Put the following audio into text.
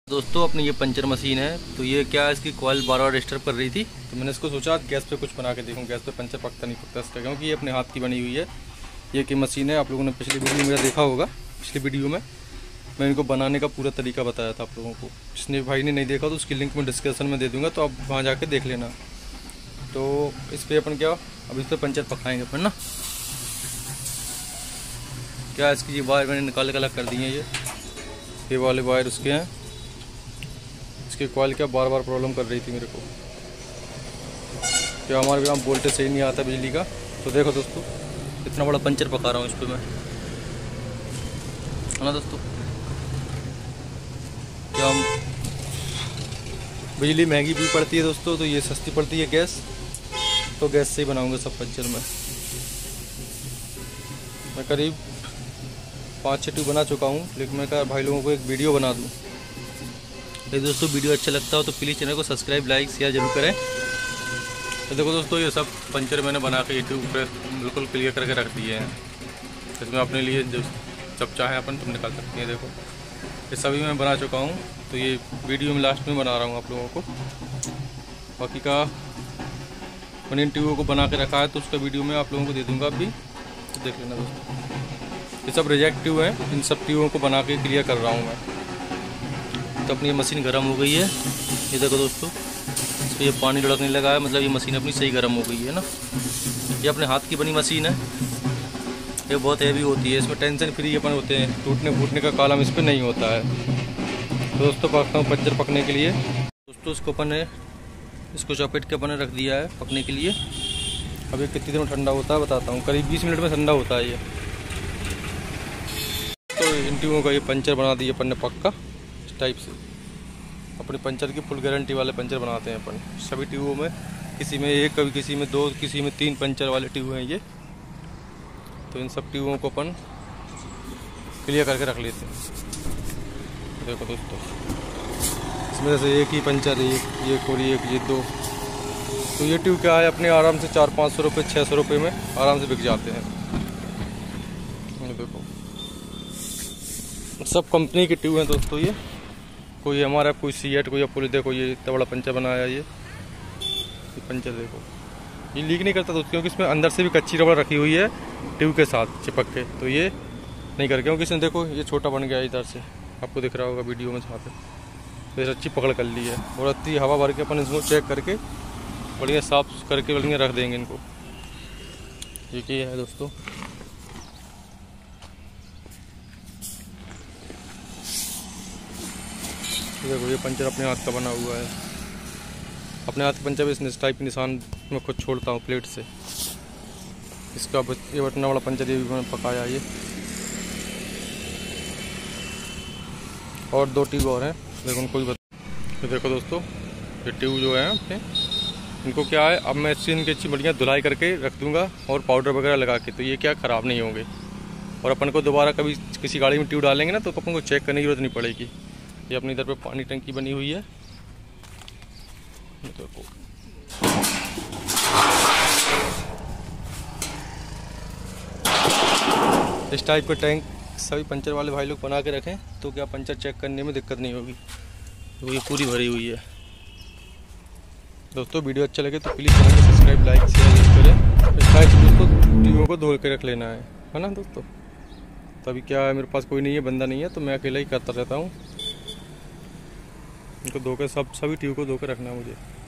दोस्तों अपनी ये पंचर मशीन है, तो ये क्या है, इसकी कॉइल बार बार डिस्टर्ब कर रही थी, तो मैंने इसको सोचा गैस पे कुछ बना के देखूं। गैस पे पंचर पकता नहीं पकता इसका, क्योंकि ये अपने हाथ की बनी हुई है। ये की मशीन है, आप लोगों ने पिछली वीडियो मेरा देखा होगा। पिछली वीडियो में मैं इनको बनाने का पूरा तरीका बताया था आप लोगों को। जिसने भाई ने नहीं देखा तो उसकी लिंक मैं डिस्क्रिप्शन में दे दूँगा, तो आप वहाँ जाके देख लेना। तो इस पर अपन क्या, अब इस पर पंचर पकाएँगे अपन ना। क्या इसकी ये वायर मैंने निकाल के अलग कर दी है। ये वाले वायर उसके हैं। इसकी कॉइल क्या बार बार प्रॉब्लम कर रही थी मेरे को, क्या हमारे यहाँ वोल्टेज सही नहीं आता बिजली का। तो देखो दोस्तों, इतना बड़ा पंचर पका रहा हूँ इस पर मैं, है ना दोस्तों। क्या हम बिजली महंगी भी पड़ती है दोस्तों, तो ये सस्ती पड़ती है गैस, तो गैस से ही बनाऊँगा सब पंचर मैं करीब 5-6 ट्यूब बना चुका हूँ। लेकिन मैं कहा भाई लोगों को एक वीडियो बना दूँ। यदि दोस्तों वीडियो अच्छा लगता हो तो प्लीज़ चैनल को सब्सक्राइब, लाइक, शेयर जरूर करें। तो देखो दोस्तों, ये सब पंचर मैंने बना के यूट्यूब पे बिल्कुल क्लियर करके रख दिए हैं। इसमें अपने लिए जो जब चाहे अपन तुम निकाल सकते हैं। देखो ये सभी मैं बना चुका हूँ, तो ये वीडियो में लास्ट में बना रहा हूँ आप लोगों को। बाकी का मैंने इन ट्यूबों को बना के रखा है, तो उसका वीडियो में आप लोगों को दे दूँगा अभी, तो देख लेना दोस्तों। ये सब रिजेक्ट ट्यूब हैं, इन सब ट्यूबों को बना के क्लियर कर रहा हूँ मैं। तो अपनी ये मशीन गर्म हो गई है। ये देखो दोस्तों, इस पर ये पानी लुढ़कने लगा है, मतलब ये मशीन अपनी सही गर्म हो गई है ना। ये अपने हाथ की बनी मशीन है, ये बहुत हैवी होती है। इसमें टेंशन फ्री अपन होते हैं, टूटने फूटने का कालम इस पर नहीं होता है। तो दोस्तों पकता हूँ पंचर पकने के लिए। दोस्तों इसको अपन ने इसको चपेट के अपन ने रख दिया है पकने के लिए। अब ये कितनी देर में ठंडा होता है बताता हूँ। करीब 20 मिनट में ठंडा होता है ये। तो इन ट्यूबों का ये पंचर बना दिया अपन ने पक्का इस टाइप से। अपने पंचर की फुल गारंटी वाले पंचर बनाते हैं अपन सभी ट्यूबों में। किसी में एक, कभी किसी में 2, किसी में 3 पंचर वाले ट्यूब हैं ये। तो इन सब ट्यूबों को अपन क्लियर करके रख लेते हैं। देखो दोस्तों, इसमें से एक ही पंचर, एक और एक, ये 2। तो ये ट्यूब क्या है, अपने आराम से 400-500 रुपये, 600 रुपये में आराम से बिक जाते हैं। देखो सब कंपनी के ट्यूब हैं दोस्तों। ये कोई हमारा, कोई सीएट, कोई अपोलो। देखो ये इतना बड़ा पंचर बनाया ये पंचर। देखो ये लीक नहीं करता दोस्तों, क्योंकि इसमें अंदर से भी कच्ची रबड़ रखी हुई है ट्यूब के साथ चिपक के, तो ये नहीं कर, क्योंकि इसने देखो ये छोटा बन गया इधर से, आपको दिख रहा होगा वीडियो में जहाँ पे। तो अच्छी पकड़ कर ली है, और अच्छी हवा भर के अपन इसको चेक करके बढ़िया साफ करके बढ़िया रख देंगे इनको। ये क्या है दोस्तों, देखो ये पंचर अपने हाथ का बना हुआ है। अपने हाथ के पंचर में इस टाइप के निशान मैं खुद छोड़ता हूँ प्लेट से। इसका ये बटना वाला पंचर ये भी मैंने पकाया ये। और 2 ट्यूब और हैं, देखो उनको भी तो देखो दोस्तों, ये ट्यूब जो है अपने, इनको क्या है, अब मैं इससे इनकी अच्छी बढ़िया धुलाई करके रख दूँगा और पाउडर वगैरह लगा के, तो ये क्या ख़राब नहीं होंगे। और अपन को दोबारा कभी किसी गाड़ी में ट्यूब डालेंगे ना, तो अपन को चेक करने की जरूरत नहीं पड़ेगी। ये अपनी इधर पे पानी टंकी बनी हुई है। देखो इस टाइप के टैंक सभी पंचर वाले भाई लोग बना के रखें, तो क्या पंचर चेक करने में दिक्कत नहीं होगी। तो ये पूरी भरी हुई है दोस्तों। वीडियो अच्छा लगे तो प्लीज़ चैनल को सब्सक्राइब, लाइक, शेयर करें। इस टाइप से दोस्तों ट्यूबों को धो के रख लेना है ना दोस्तों। तो अभी क्या है, मेरे पास कोई नहीं है, बंदा नहीं है, तो मैं अकेला ही करता रहता हूँ। इनको धो के सभी ट्यूब को धो के रखना है मुझे।